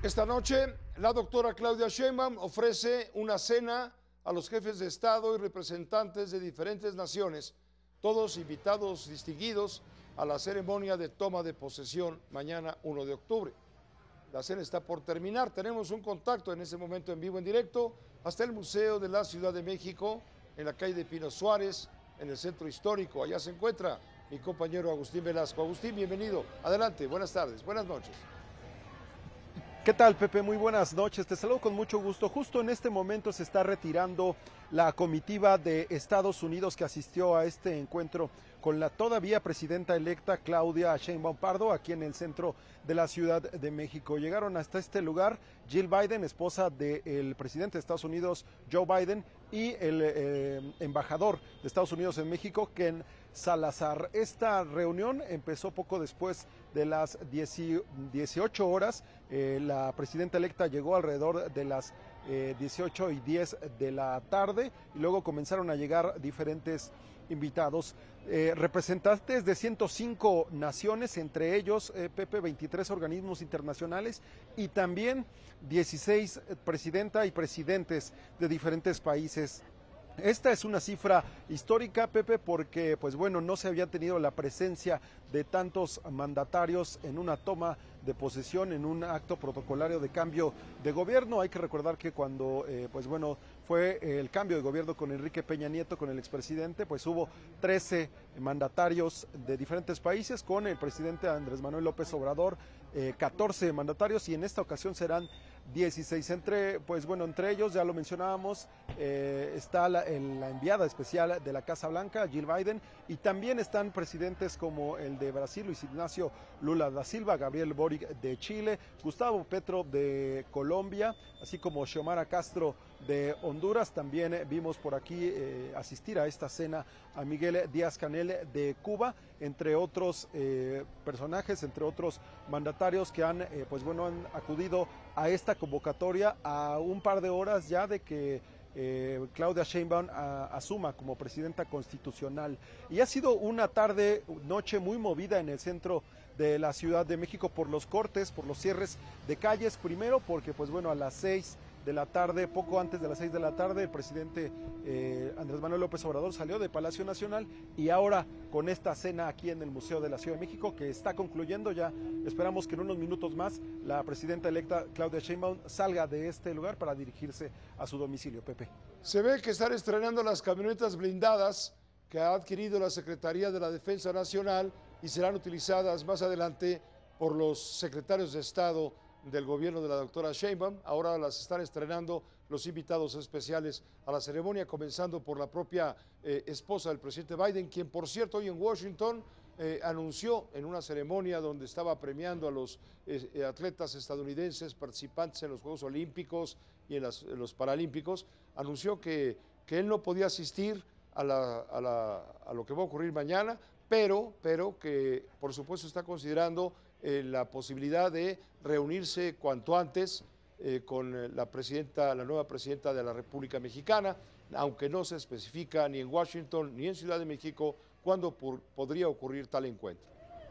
Esta noche, la doctora Claudia Sheinbaum ofrece una cena a los jefes de Estado y representantes de diferentes naciones, todos invitados distinguidos a la ceremonia de toma de posesión mañana 1 de octubre. La cena está por terminar, tenemos un contacto en este momento en vivo, en directo, hasta el Museo de la Ciudad de México, en la calle de Pino Suárez, en el centro histórico. Allá se encuentra mi compañero Agustín Velasco. Agustín, bienvenido. Adelante, buenas tardes, buenas noches. ¿Qué tal, Pepe? Muy buenas noches. Te saludo con mucho gusto. Justo en este momento se está retirando la comitiva de Estados Unidos que asistió a este encuentro con la todavía presidenta electa Claudia Sheinbaum Pardo aquí en el centro de la Ciudad de México. Llegaron hasta este lugar Jill Biden, esposa del presidente de Estados Unidos Joe Biden, y el embajador de Estados Unidos en México, Ken Salazar. Esta reunión empezó poco después de las 18 horas. La presidenta electa llegó alrededor de las 18:10 de la tarde y luego comenzaron a llegar diferentes invitados, representantes de 105 naciones, entre ellos, Pepe, 23 organismos internacionales y también 16 presidenta y presidentes de diferentes países. Esta es una cifra histórica, Pepe, porque pues bueno, no se había tenido la presencia de tantos mandatarios en una toma de posesión, en un acto protocolario de cambio de gobierno. Hay que recordar que cuando pues bueno, fue el cambio de gobierno con Enrique Peña Nieto, con el expresidente, pues hubo 13 mandatarios de diferentes países, con el presidente Andrés Manuel López Obrador 14 mandatarios, y en esta ocasión serán 16. Pues bueno, entre ellos, ya lo mencionábamos, está la enviada especial de la Casa Blanca, Jill Biden, y también están presidentes como el de Brasil, Luis Ignacio Lula da Silva, Gabriel Boric de Chile, Gustavo Petro de Colombia, así como Xiomara Castro de Honduras. También vimos por aquí asistir a esta cena a Miguel Díaz-Canel de Cuba, entre otros personajes, entre otros mandatarios que han pues bueno, han acudido a esta convocatoria a un par de horas ya de que Claudia Sheinbaum asuma como presidenta constitucional. Y ha sido una noche muy movida en el centro de la Ciudad de México por los cortes, por los cierres de calles. Primero porque pues bueno, a las 6 de la tarde, poco antes de las 6 de la tarde, el presidente Andrés Manuel López Obrador salió de Palacio Nacional, y ahora con esta cena aquí en el Museo de la Ciudad de México, que está concluyendo ya, esperamos que en unos minutos más la presidenta electa Claudia Sheinbaum salga de este lugar para dirigirse a su domicilio. Pepe. Se ve que están estrenando las camionetas blindadas que ha adquirido la Secretaría de la Defensa Nacional y serán utilizadas más adelante por los secretarios de Estado del gobierno de la doctora Sheinbaum. Ahora las están estrenando los invitados especiales a la ceremonia, comenzando por la propia esposa del presidente Biden, quien por cierto hoy en Washington anunció en una ceremonia donde estaba premiando a los atletas estadounidenses participantes en los Juegos Olímpicos y en los Paralímpicos, anunció que él no podía asistir a lo que va a ocurrir mañana, pero que por supuesto está considerando la posibilidad de reunirse cuanto antes con la nueva presidenta de la República Mexicana, aunque no se especifica ni en Washington ni en Ciudad de México cuándo podría ocurrir tal encuentro.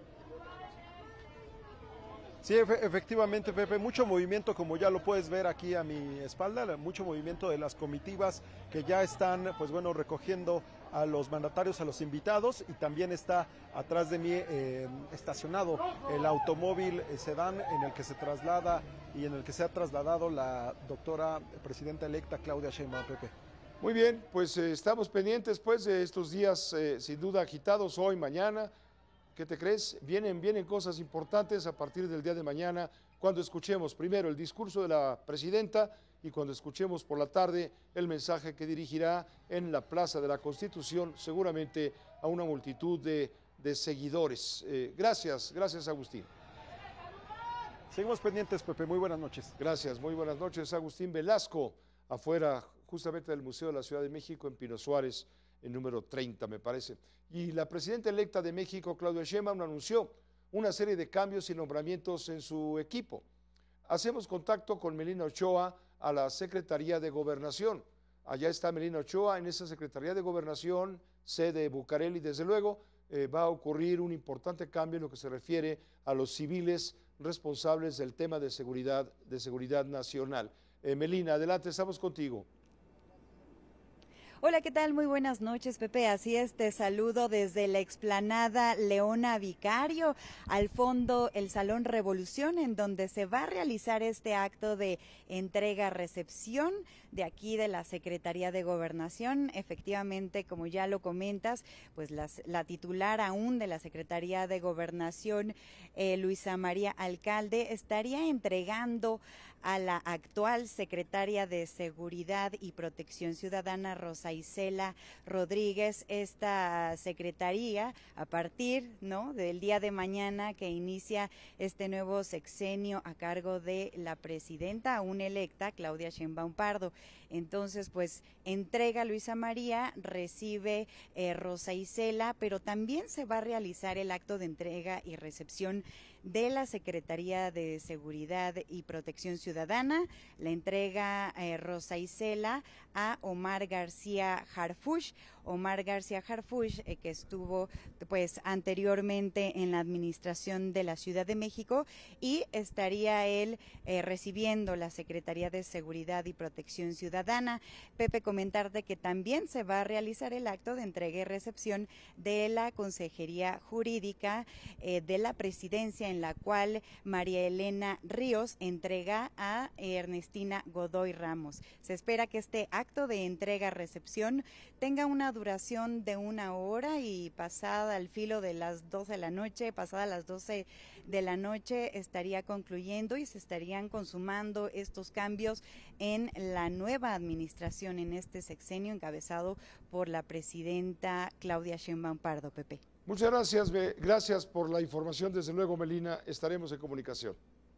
Sí, efectivamente, Pepe, mucho movimiento, como ya lo puedes ver aquí a mi espalda, mucho movimiento de las comitivas que ya están, pues bueno, recogiendo a los mandatarios, a los invitados, y también está atrás de mí estacionado el automóvil sedán en el que se traslada y en el que se ha trasladado la doctora presidenta electa Claudia Sheinbaum. Pepe. Muy bien, pues estamos pendientes pues de estos días sin duda agitados, hoy, mañana. ¿Qué te crees? Vienen cosas importantes a partir del día de mañana, cuando escuchemos primero el discurso de la presidenta y cuando escuchemos por la tarde el mensaje que dirigirá en la Plaza de la Constitución, seguramente a una multitud de seguidores. Gracias Agustín. Seguimos pendientes, Pepe, muy buenas noches. Gracias, muy buenas noches. Agustín Velasco, afuera justamente del Museo de la Ciudad de México en Pino Suárez, el número 30 me parece. Y la presidenta electa de México, Claudia Sheinbaum, anunció una serie de cambios y nombramientos en su equipo. Hacemos contacto con Melina Ochoa a la Secretaría de Gobernación. Allá está Melina Ochoa en esa Secretaría de Gobernación, sede Bucareli. Desde luego va a ocurrir un importante cambio en lo que se refiere a los civiles responsables del tema de seguridad nacional. Melina, adelante, estamos contigo. Hola, ¿qué tal? Muy buenas noches, Pepe. Así es, te saludo desde la explanada Leona Vicario, al fondo el Salón Revolución, en donde se va a realizar este acto de entrega-recepción de aquí de la Secretaría de Gobernación. Efectivamente, como ya lo comentas, pues la titular aún de la Secretaría de Gobernación, Luisa María Alcalde, estaría entregando a la actual secretaria de Seguridad y Protección Ciudadana, Rosa Isela Rodríguez, esta secretaría a partir, ¿no?, del día de mañana que inicia este nuevo sexenio a cargo de la presidenta aún electa, Claudia Sheinbaum Pardo. Entonces, pues entrega Luisa María, recibe Rosa Isela, pero también se va a realizar el acto de entrega y recepción de la Secretaría de Seguridad y Protección Ciudadana. La entrega Rosa Isela a Omar García Harfuch. Omar García Harfuch, que estuvo pues anteriormente en la administración de la Ciudad de México, y estaría él recibiendo la Secretaría de Seguridad y Protección Ciudadana. Pepe, comentarte que también se va a realizar el acto de entrega y recepción de la Consejería Jurídica de la Presidencia, en la cual María Elena Ríos entrega a Ernestina Godoy Ramos. Se espera que este acto de entrega-recepción tenga una duración de 1 hora, y pasada al filo de las 12 de la noche, pasada las 12 de la noche, estaría concluyendo y se estarían consumando estos cambios en la nueva administración en este sexenio encabezado por la presidenta Claudia Sheinbaum Pardo. Pepe. Muchas gracias, gracias por la información, desde luego, Melina, estaremos en comunicación.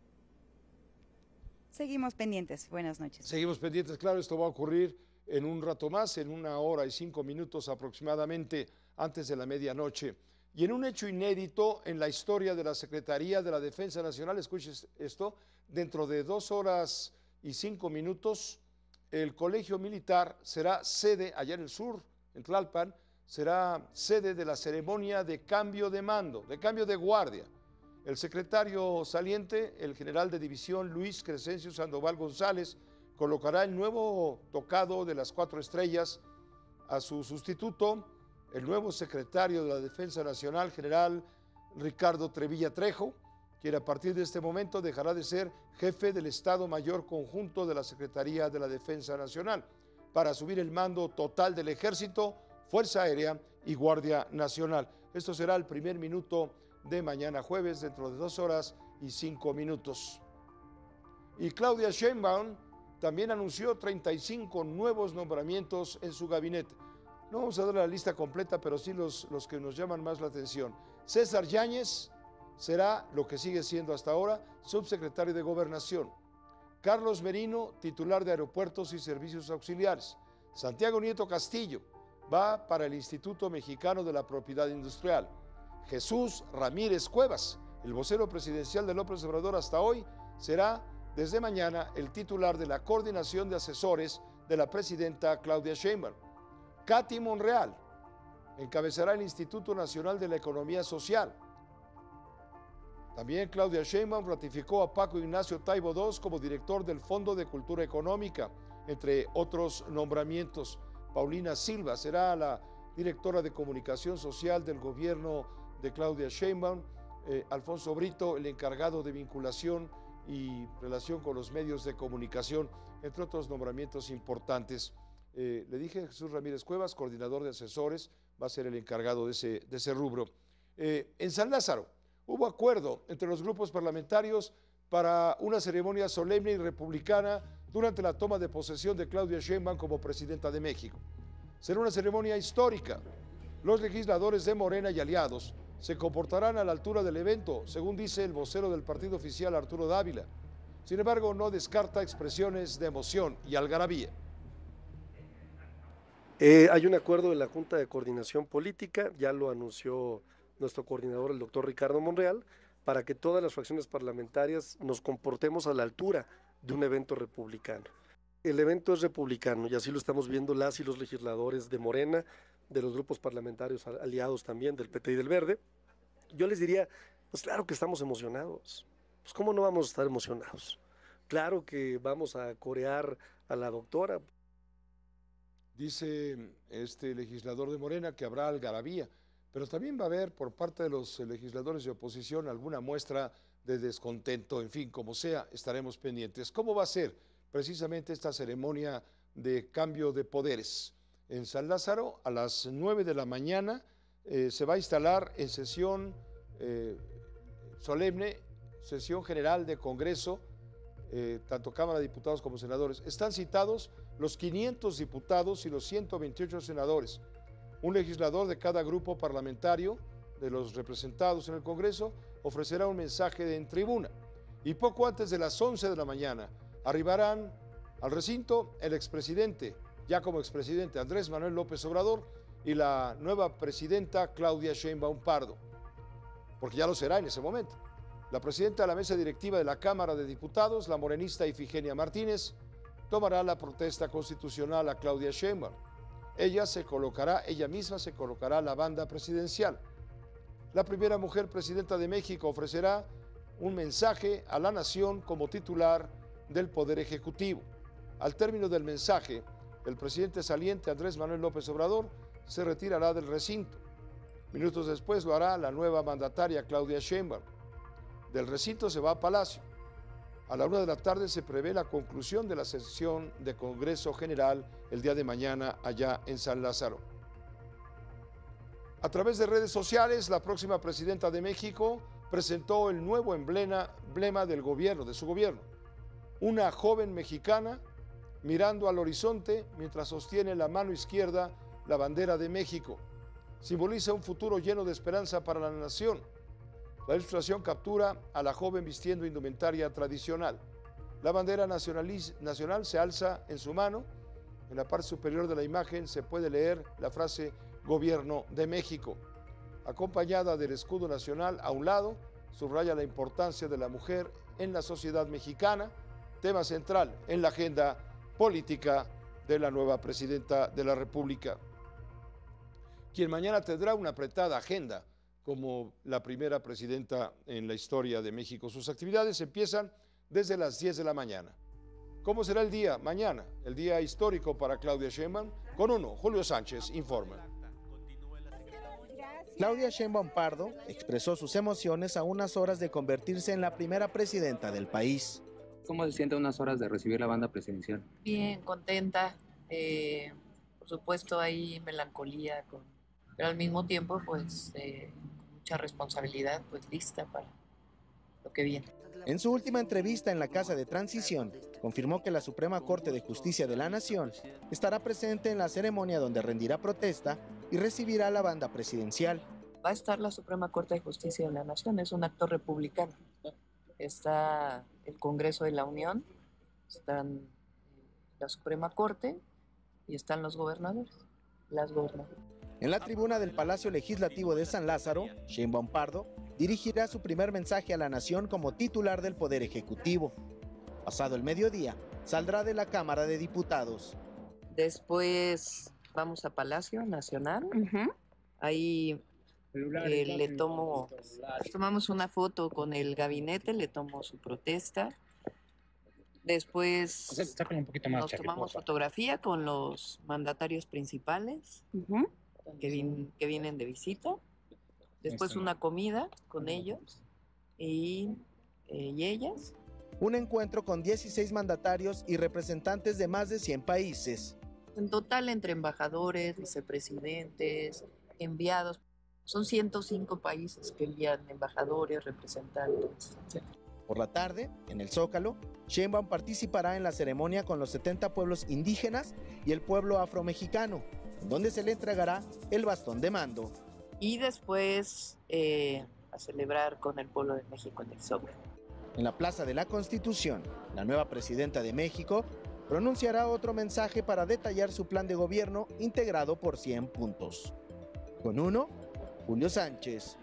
Seguimos pendientes, buenas noches. Seguimos pendientes, claro, esto va a ocurrir en un rato más, en 1 hora y 5 minutos aproximadamente, antes de la medianoche. Y en un hecho inédito en la historia de la Secretaría de la Defensa Nacional, escuches esto, dentro de 2 horas y 5 minutos, el Colegio Militar será sede, allá en el sur, en Tlalpan, será sede de la ceremonia de cambio de mando, de cambio de guardia. El secretario saliente, el general de división Luis Crescencio Sandoval González, colocará el nuevo tocado de las 4 estrellas a su sustituto, el nuevo secretario de la Defensa Nacional, general Ricardo Trevilla Trejo, quien a partir de este momento dejará de ser jefe del Estado Mayor Conjunto de la Secretaría de la Defensa Nacional, para asumir el mando total del Ejército, Fuerza Aérea y Guardia Nacional. Esto será el primer minuto de mañana jueves, dentro de 2 horas y 5 minutos. Y Claudia Sheinbaum también anunció 35 nuevos nombramientos en su gabinete. No vamos a dar la lista completa, pero sí los que nos llaman más la atención. César Yáñez será, lo que sigue siendo hasta ahora, subsecretario de Gobernación. Carlos Merino, titular de Aeropuertos y Servicios Auxiliares. Santiago Nieto Castillo va para el Instituto Mexicano de la Propiedad Industrial. Jesús Ramírez Cuevas, el vocero presidencial de López Obrador hasta hoy, será desde mañana el titular de la Coordinación de Asesores de la presidenta Claudia Sheinbaum. Katy Monreal encabezará el Instituto Nacional de la Economía Social. También Claudia Sheinbaum ratificó a Paco Ignacio Taibo II como director del Fondo de Cultura Económica, entre otros nombramientos. Paulina Silva será la directora de Comunicación Social del gobierno de Claudia Sheinbaum. Alfonso Brito, el encargado de vinculación y relación con los medios de comunicación, entre otros nombramientos importantes. Le dije, Jesús Ramírez Cuevas, coordinador de asesores, va a ser el encargado de ese rubro. En San Lázaro hubo acuerdo entre los grupos parlamentarios para una ceremonia solemne y republicana durante la toma de posesión de Claudia Sheinbaum como presidenta de México. Será una ceremonia histórica. Los legisladores de Morena y aliados se comportarán a la altura del evento, según dice el vocero del partido oficial, Arturo Dávila. Sin embargo, no descarta expresiones de emoción y algarabía. Hay un acuerdo de la Junta de Coordinación Política, ya lo anunció nuestro coordinador, el doctor Ricardo Monreal, para que todas las fracciones parlamentarias nos comportemos a la altura de un evento republicano. El evento es republicano y así lo estamos viendo las y los legisladores de Morena, de los grupos parlamentarios aliados también, del PT y del Verde. Yo les diría, pues claro que estamos emocionados. pues ¿cómo no vamos a estar emocionados? Claro que vamos a corear a la doctora. Dice este legislador de Morena que habrá algarabía, pero también va a haber por parte de los legisladores de oposición alguna muestra de descontento, en fin, como sea, estaremos pendientes. ¿Cómo va a ser precisamente esta ceremonia de cambio de poderes? En San Lázaro, a las 9 de la mañana, se va a instalar en sesión solemne, sesión general de Congreso, tanto Cámara de Diputados como senadores. Están citados los 500 diputados y los 128 senadores. Un legislador de cada grupo parlamentario de los representados en el Congreso ofrecerá un mensaje en tribuna. Y poco antes de las 11 de la mañana arribarán al recinto el expresidente, ya como expresidente, Andrés Manuel López Obrador, y la nueva presidenta Claudia Sheinbaum Pardo, porque ya lo será en ese momento. La presidenta de la mesa directiva de la Cámara de Diputados, la morenista Ifigenia Martínez, tomará la protesta constitucional a Claudia Sheinbaum. Ella misma se colocará la banda presidencial. La primera mujer presidenta de México ofrecerá un mensaje a la nación como titular del Poder Ejecutivo. Al término del mensaje, el presidente saliente Andrés Manuel López Obrador se retirará del recinto. Minutos después lo hará la nueva mandataria Claudia Sheinbaum. Del recinto se va a Palacio. A la 1 de la tarde se prevé la conclusión de la sesión de Congreso General el día de mañana allá en San Lázaro. A través de redes sociales, la próxima presidenta de México presentó el nuevo emblema del gobierno, de su gobierno. Una joven mexicana mirando al horizonte mientras sostiene en la mano izquierda la bandera de México. Simboliza un futuro lleno de esperanza para la nación. La ilustración captura a la joven vistiendo indumentaria tradicional. La bandera nacional se alza en su mano. En la parte superior de la imagen se puede leer la frase Gobierno de México. Acompañada del escudo nacional a un lado, subraya la importancia de la mujer en la sociedad mexicana, tema central en la agenda política de la nueva presidenta de la República, quien mañana tendrá una apretada agenda como la primera presidenta en la historia de México. Sus actividades empiezan desde las 10 de la mañana. ¿Cómo será el día mañana? El día histórico para Claudia Sheinbaum. Con uno, Julio Sánchez informa. Claudia Sheinbaum Pardo expresó sus emociones a unas horas de convertirse en la primera presidenta del país. ¿Cómo se siente a unas horas de recibir la banda presidencial? Bien, contenta. Por supuesto hay melancolía, pero al mismo tiempo pues mucha responsabilidad, pues lista para lo que viene. En su última entrevista en la Casa de Transición, confirmó que la Suprema Corte de Justicia de la Nación estará presente en la ceremonia donde rendirá protesta y recibirá la banda presidencial. Va a estar la Suprema Corte de Justicia de la Nación, es un acto republicano. Está el Congreso de la Unión, están la Suprema Corte y están los gobernadores, las gobernadoras. En la tribuna del Palacio Legislativo de San Lázaro, Sheinbaum Pardo dirigirá su primer mensaje a la nación como titular del Poder Ejecutivo. Pasado el mediodía, saldrá de la Cámara de Diputados. Después vamos a Palacio Nacional. Ahí tomamos una foto con el gabinete, le tomo su protesta. Después nos tomamos fotografía con los mandatarios principales que vienen de visita. Después una comida con ellos y ellas. Un encuentro con 16 mandatarios y representantes de más de 100 países. En total, entre embajadores, vicepresidentes, enviados, son 105 países que envían embajadores, representantes, etc. Por la tarde, en el Zócalo, Sheinbaum participará en la ceremonia con los 70 pueblos indígenas y el pueblo afromexicano, donde se le entregará el bastón de mando. Y después a celebrar con el pueblo de México en el Zócalo. En la Plaza de la Constitución, la nueva presidenta de México pronunciará otro mensaje para detallar su plan de gobierno integrado por 100 puntos. Con uno, Julio Sánchez.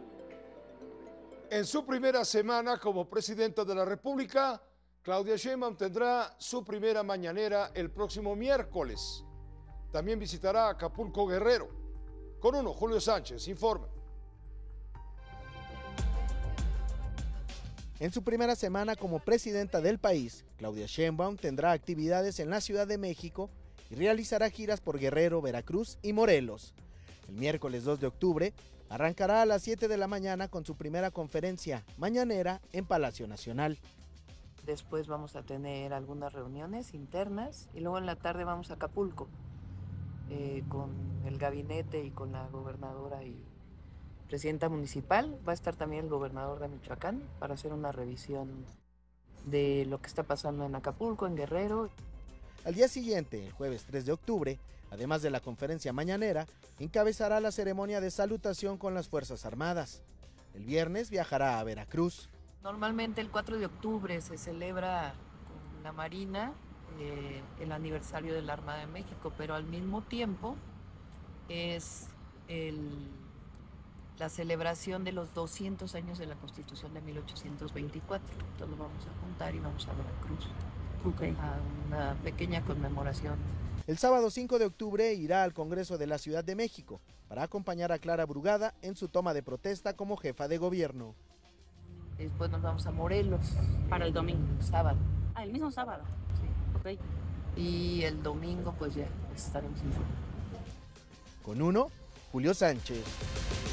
En su primera semana como presidenta de la República, Claudia Sheinbaum tendrá su primera mañanera el próximo miércoles. También visitará Acapulco, Guerrero. Con uno, Julio Sánchez informa. En su primera semana como presidenta del país, Claudia Sheinbaum tendrá actividades en la Ciudad de México y realizará giras por Guerrero, Veracruz y Morelos. El miércoles 2 de octubre arrancará a las 7 de la mañana con su primera conferencia mañanera en Palacio Nacional. Después vamos a tener algunas reuniones internas y luego en la tarde vamos a Acapulco con el gabinete y con la gobernadora y presidenta municipal. Va a estar también el gobernador de Michoacán para hacer una revisión de lo que está pasando en Acapulco, en Guerrero. Al día siguiente, el jueves 3 de octubre, además de la conferencia mañanera, encabezará la ceremonia de salutación con las Fuerzas Armadas. El viernes viajará a Veracruz. Normalmente el 4 de octubre se celebra con la Marina el aniversario de la Armada de México, pero al mismo tiempo es la celebración de los 200 años de la Constitución de 1824. Entonces lo vamos a juntar y vamos a Veracruz a una pequeña conmemoración. El sábado 5 de octubre irá al Congreso de la Ciudad de México para acompañar a Clara Brugada en su toma de protesta como jefa de gobierno. Después nos vamos a Morelos. Para el domingo. Sábado. Ah, el mismo sábado. Sí. Ok. Y el domingo pues ya estaremos en... Con 1, Julio Sánchez.